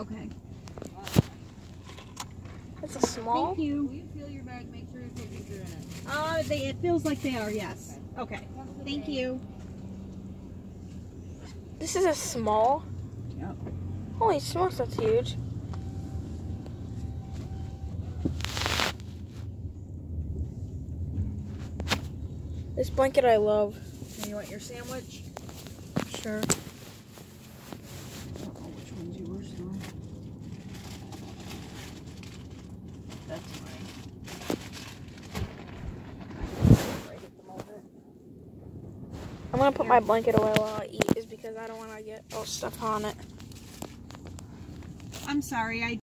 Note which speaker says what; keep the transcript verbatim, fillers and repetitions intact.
Speaker 1: Okay.
Speaker 2: It's a small.
Speaker 1: Thank you.
Speaker 3: Will you feel your bag? Make sure your cookies are in it.
Speaker 1: Uh, they, it feels like they are, yes. Okay. Thank you.
Speaker 2: This is a small.
Speaker 1: Yep.
Speaker 2: Holy smokes, that's huge. This blanket I love.
Speaker 1: And you want your sandwich?
Speaker 2: Sure.
Speaker 1: I don't know which one's yours, though. That's mine. Right at the moment.
Speaker 2: I'm gonna put my blanket away while I eat, is because I don't want to get all stuff on it.
Speaker 1: I'm sorry, I